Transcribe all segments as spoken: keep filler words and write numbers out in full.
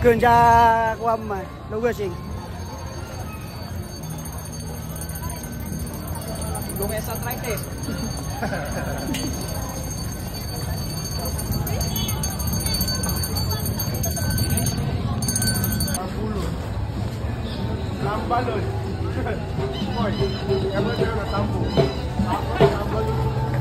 Kenja kuam logo sing. Gomesa traites. Lambalon. Boy, kamu dia nak tampu. Lambalon.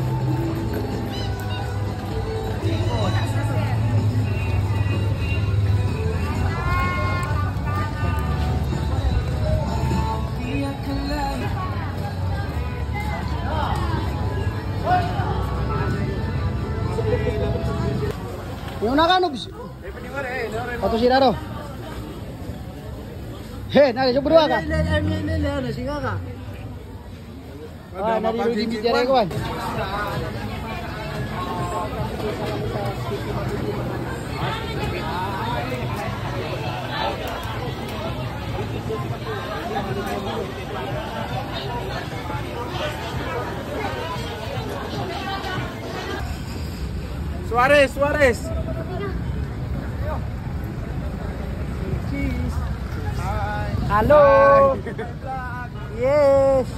Yung nakanobs. Pato si Raro. He, nari sa berdua ka? Ah, nari lu di bicara kawan. Suarez, Suarez. Halo. Yes.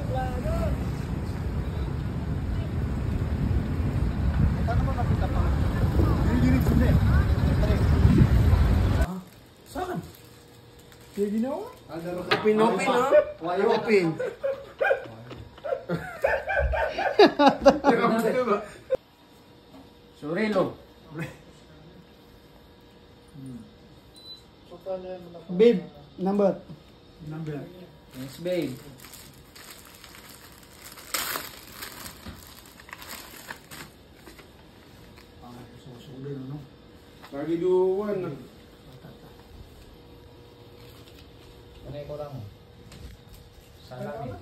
Saan? Kayak gini oh? Open, open, ha? Why open? Sore lo. Babe, number. Number. Yes, babe. Lagi dua na. Ano yung kurang mo? Sana ni.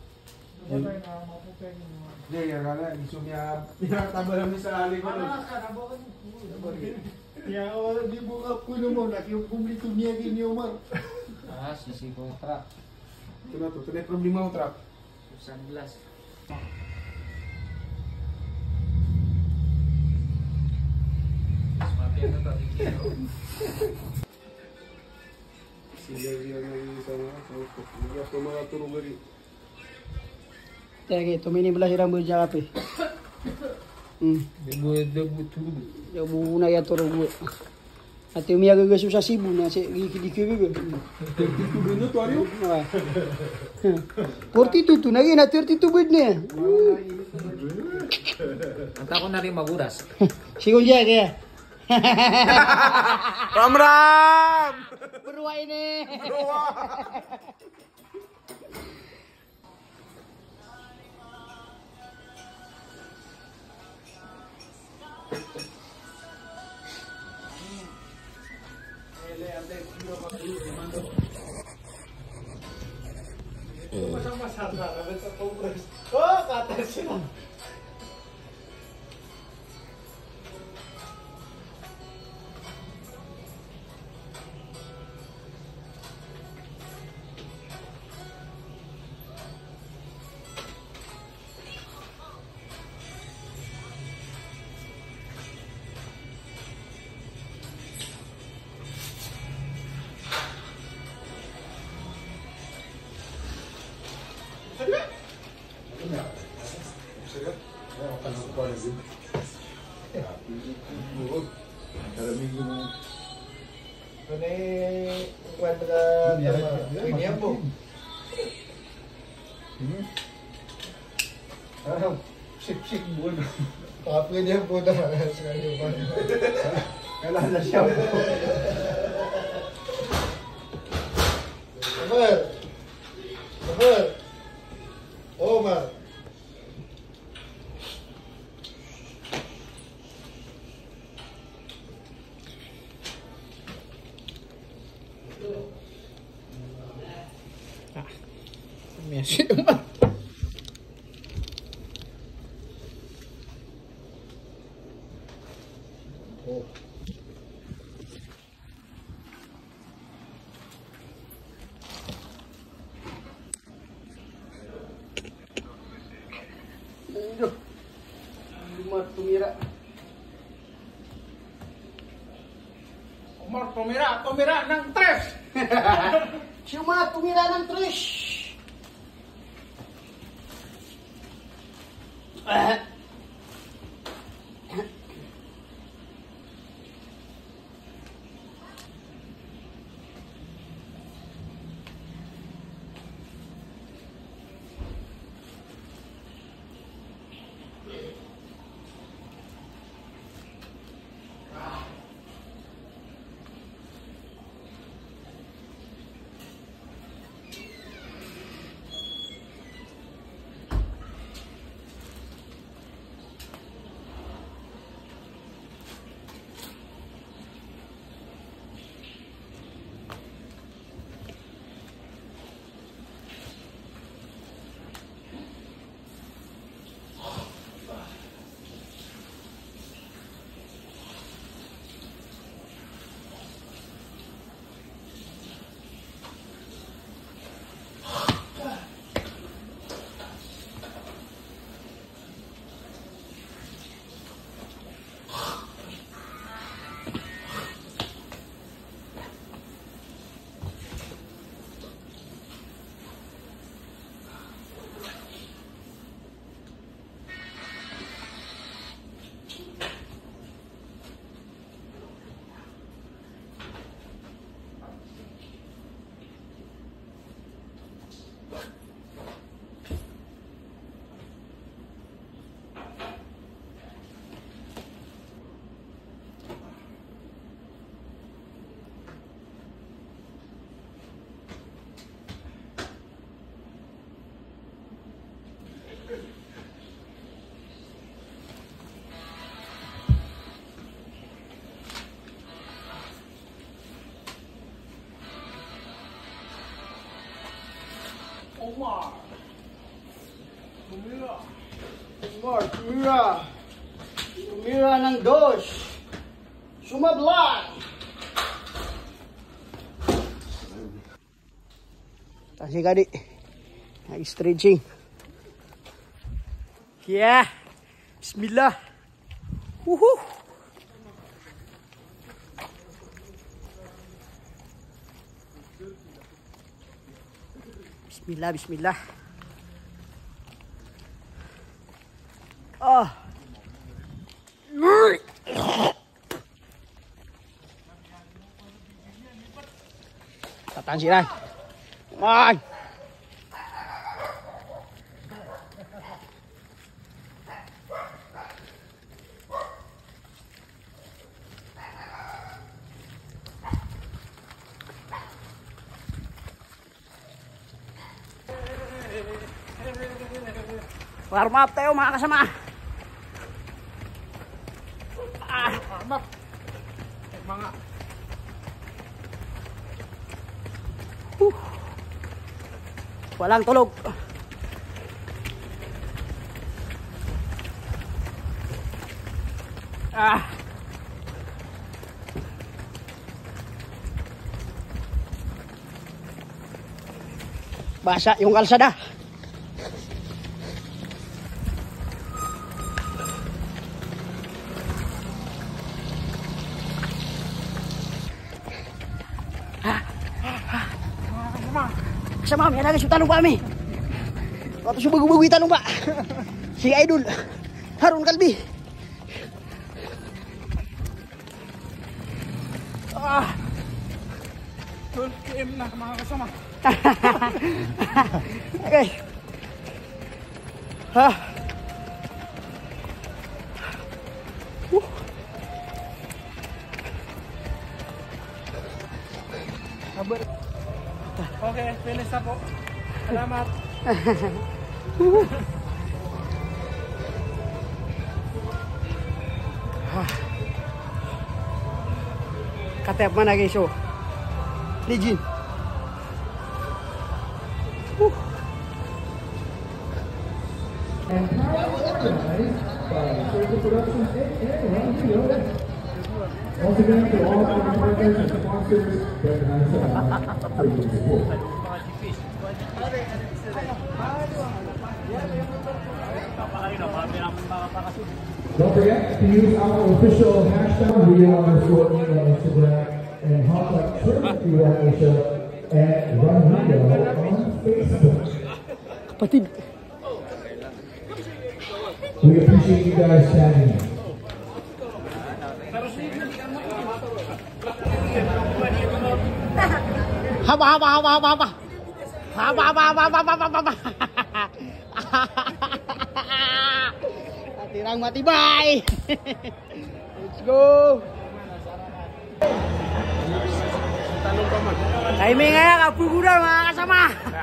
Hindi, kaya gusto niya pinataba namin sa ali ko. Ya awal dibuka kuno mo nakiumpuli tu niya gini Omar. Ah, sisi kontrak. Ito na to, ito na yung problema mo, trap. Sunglass. Mafia na to, dikiro. Sige, sige, naging isa nga. Hindi ako mga turong gari. Tagi, tumini belah si rambut siya kape. Hmm. Debu-debu turu. Ya buna ya toro gue. Ati umi agak susah sibuk na si dikit juga. Ganda to, Aryo? Porti tu tu nagi na thirty two bed niya. Anta ko na rin maguras. Sigol siya kaya. Ram Ram! Berua ini. Oh, kata siya. Ini kuadra ini apa? Ah, sip-sip buat. Apa dia buat sekali buat. Kailan na siya. Omar. Omar. Omar. Messi Omar. Oh. Aduh. Lima tumira. Omar, tumira. tumira ng tres. Suma tumira ng tres. Ah. Omar. Tumira. Omar, tumira. Tumira ng dos. Sumablan. Kasih kadi. Lagi stretching. Ya. Bismillah. Wuhu. Bismillah, bismillah. Oh. Tatan sih, Rai. Come on. Warm up tayo mga kasama. Ah, warm up. Mga uh. Walang tulog. Ah. Basa yung kalsada. Sama kami, ada sudah lupa kami. Waktu subuh gue kita lupa. Si Idol Harun Kalbi. Ah, full game na mga kasama. Okay. Ah. Uh. Sabar. Okay, finish na po. Salamat. Katep mana guys, oh. Legend. Uh. And proudly organized by Circle Productions and Radio. Once again, to all our partners and sponsors, recognize for your support. Don't forget to use our official hashtag video underscore on Instagram and hashtag Tournament Q one Asia and Run Video on Facebook. Kapatid. We appreciate you guys chatting. Haba, haba, haba, haba, haba. Haba, haba, haba, haba, haba, haba. Tirang matibay. Let's go. Timing nga, kapuguran mga kasama.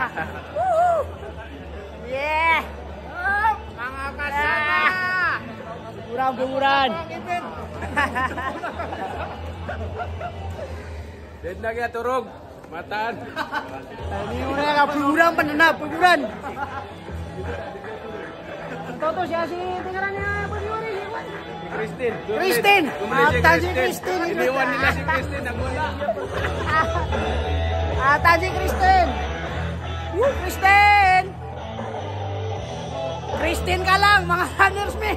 Yeah. Mga kasama. Puguran, puguran. Dead na kaya turog. Mataan. Timing mo nga, kapuguran, pananap, puguran. Toto siya si tingaran niya, pag-iwari. Christine. Christine. Atan si Christine. Iniwan nila si Christine. Nagwala. Atan si Christine. Woo, Christine. Christine ka lang, mga runners me.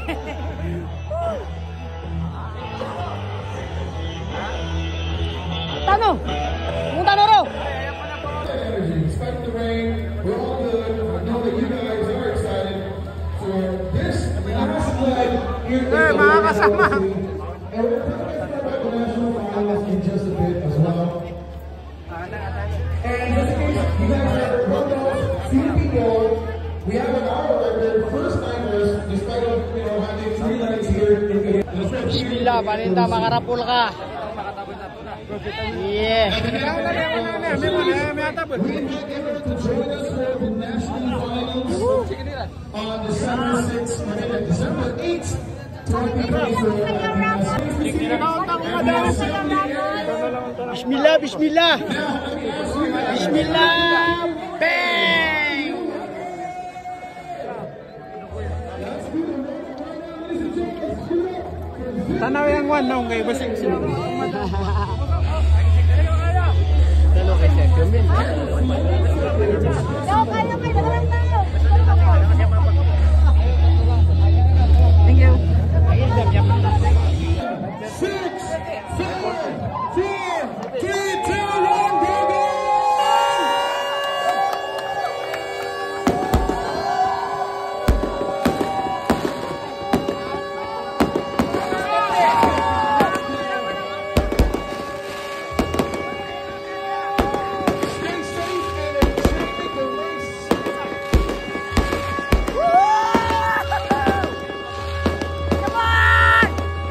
Tano. Kung tano ro. Despite the rain, we're all good. I know that you guys are excited for this last leg here in the mga kasama. And we're talking about the national finals in just a bit as well. And just in case you guys are one of those few people, we have an hour record, first timers, despite of, you know, having three nights here in the Bismillah, paninda makarapul ka. Yeah. We invite everyone to join us for the national finals on December sixth, I mean December eighth, twenty twenty-four. Bismillah, bismillah. Bismillah. Bang! Tanaw yang one na kay basing sila. Thank you. Six, five, four, three, two, one, go, go! Stay safe and enjoy the race. Come on!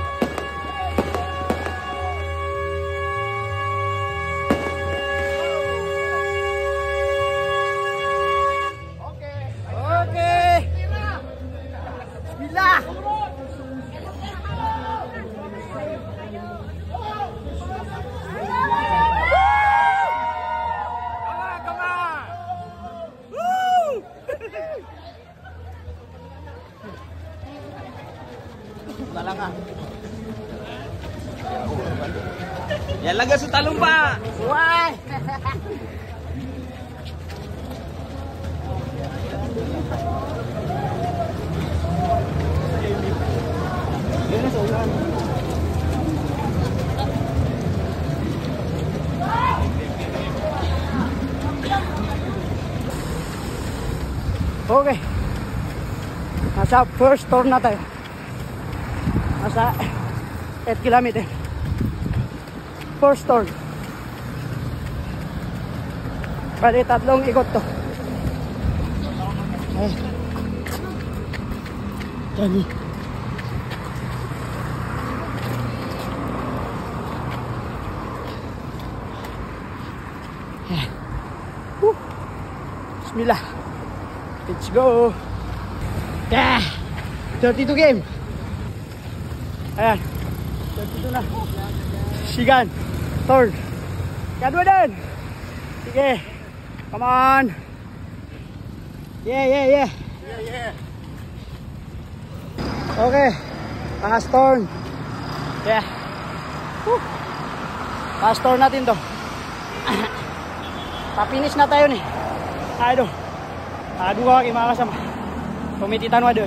Okay. Bismillah. Dalang ah. Yan lang sa talumba. Why? Okay. Nasa first turn na tayo. Nasa eight kilometer. First turn. Bali tatlong ikot to. Ay. Dali. Ayan. Woo. Bismillah. Let's go. Yeah. thirty-two game. Ayan. thirty-two na. Sigan. Third. Kadua din. Sige. Come on. Yeah, yeah, yeah. Yeah, yeah. Okay. Last turn. Yeah. Woo. Last turn natin to. Pa-finish na tayo ni. Ayo. Adu ka kay mga kasama. Kumititan mo doon.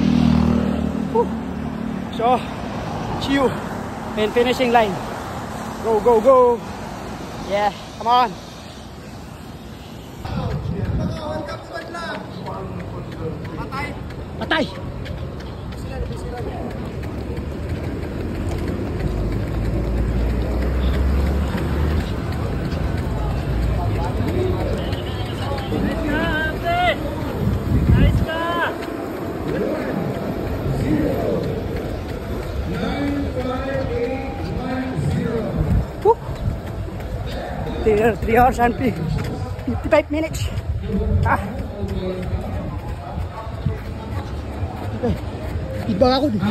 Woo. So, see you in finishing line. Go, go, go. Yeah, come on. Patay. Patay. Three hours and fifty-five minutes. Ah. Okay. Ibang ako din.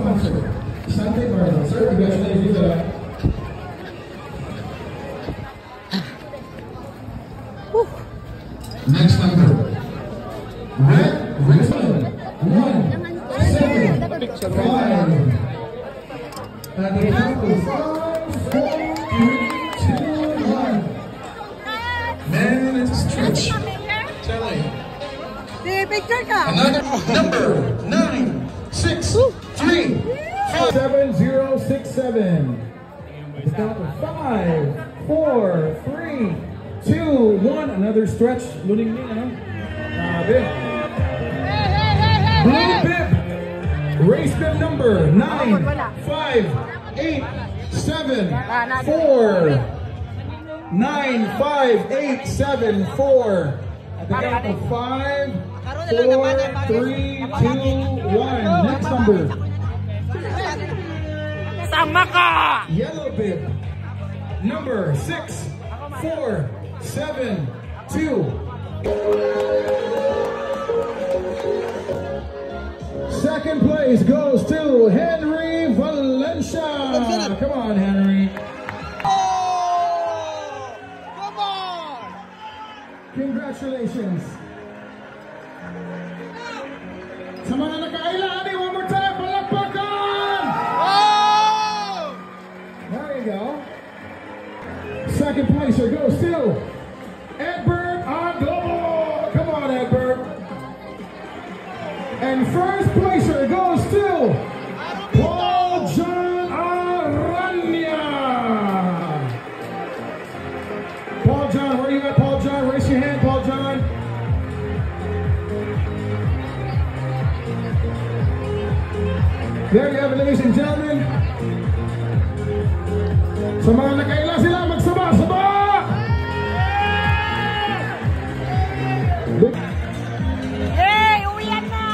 Next number. Red Richmond. One, seven, five. At the count of five, four, three, two, one. Man, it's a stretch. Telling. Another number nine, six, three, four. Seven zero six seven. At the count of five, four, three, two, one. Another stretch. Luning din, ano? Grabe. Blue bib. Race bib number nine, five, eight, seven, four. Nine, five, eight, seven, four. At the count of five, four, three, two, one. Next number. Sama ka! Yellow bib. Number six, four, seven, two. Second place goes to Henry Valencia. Come on, Henry. Congratulations. Sa mga nakaila, Adi, one more time, palakpakan! Oh! There you go. Second placer goes to Edbert Aglobo. Come on, Edbert. And first placer goes to Paul John Aranya. Paul John, where you at, Paul John? Raise your hand, Paul John. There you have it, ladies and gentlemen. Sa mga nakaila sila, magsaba-saba! Yay! Uwian na!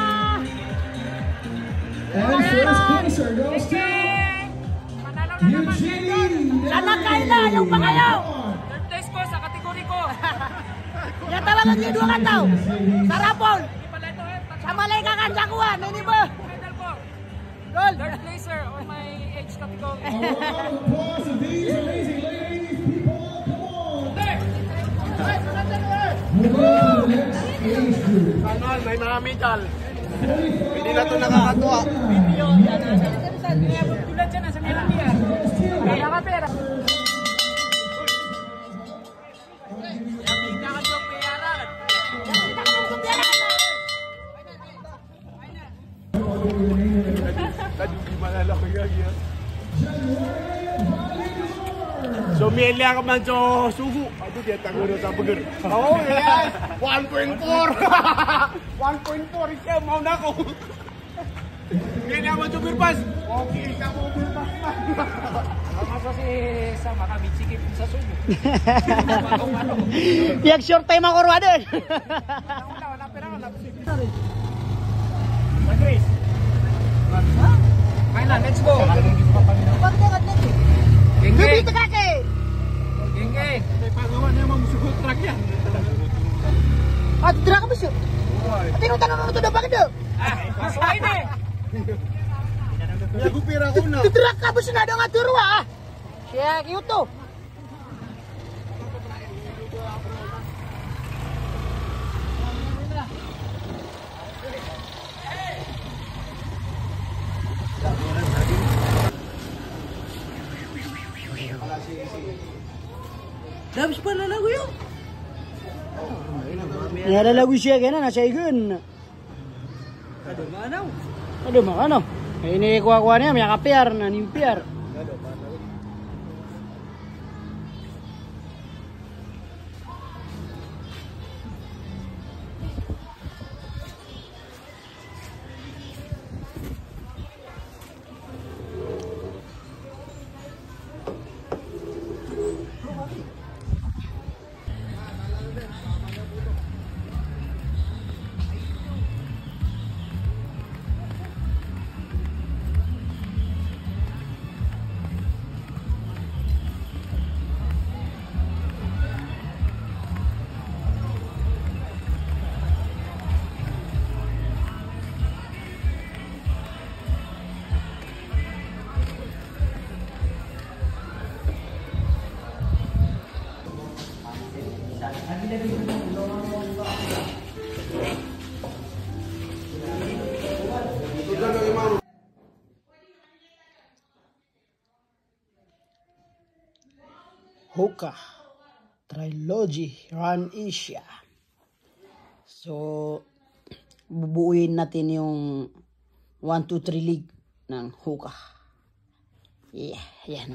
And first placer goes to Eugene. Sa nakaila, yung pa kayo! Third place ko sa kategori ko. Natawagan niyo dua kan tau. Sarapon. Sa malay ka kan jakuan, ini ba? Final ko. Gol. Third placer on my age category. A round of applause to these amazing ladies, people. Come on. Move on to the next age group. Kanon, may mga medal. Hindi na ito nakakatuwa. Tulad dyan sa Melandia. Kaya ka pera. So, milia ka man sa suhu. Ito, dia tanggol sa burger. Oo, yes! one point four! one point four, siya, mau na ako. Milia man sa birpas. Okay, siya mo birpas na. Masa si sama kami sikip sa sumo. Pihak short time ako ruadan. Chris. Mainan, let's go. Lebih ke kaki. Gengge. May pagawan niya mamusugot truck yan. Ah, tidak ka besok. Ati no tanong no to dapat ke? Ah, masuway na eh. Nagupira ko na. Tidak ka besok na dong atur wa. Siya gitu. Dabis pala lagu yun. Ya ada lagu siya kaya na nasa igun. Aduh mana? Aduh mana? Ini kuah-kuahnya yang kapiar, nanimpiar. Hoka Trilogy Run Asia. So, bubuuin natin yung one, two, three league ng Hoka. Yeah, yan.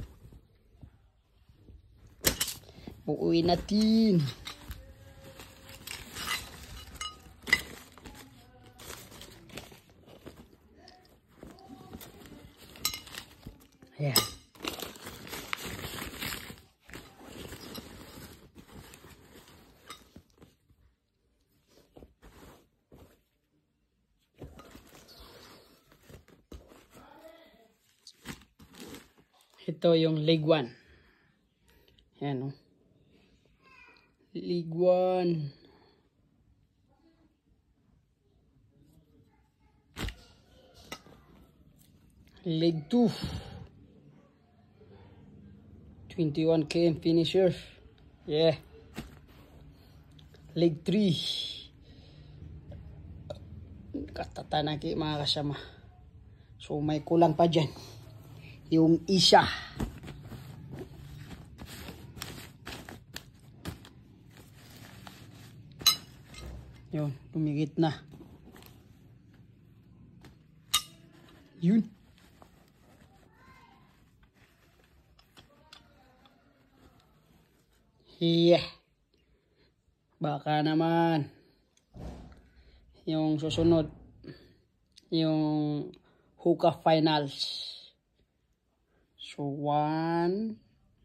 Buuin natin. Ayan. Ito yung League one. Ayan o. League one. League two. twenty-one kilometer finisher. Yeah. League three. Katatanaki mga kasama. So may kulang pa dyan. Yung isa. Yun, lumigit na. Yun. Yeah. Baka naman. Yung susunod. Yung Hoka Finals. So, one,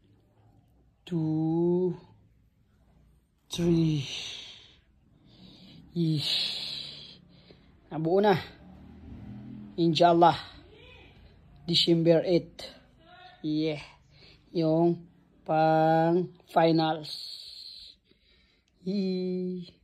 two, three. Yeesh. Nabuo na. Inshallah. December eighth. Yeah. Yung pang finals. Yee.